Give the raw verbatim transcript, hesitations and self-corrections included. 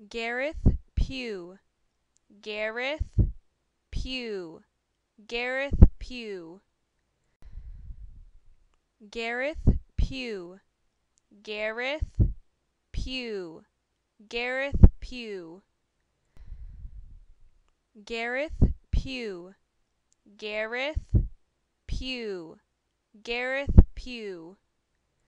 Gareth Pugh, Gareth Pugh, Gareth Pugh, Gareth Pugh, Gareth Pugh, Gareth Pugh, Gareth Pugh, Gareth Pugh, Gareth Pugh.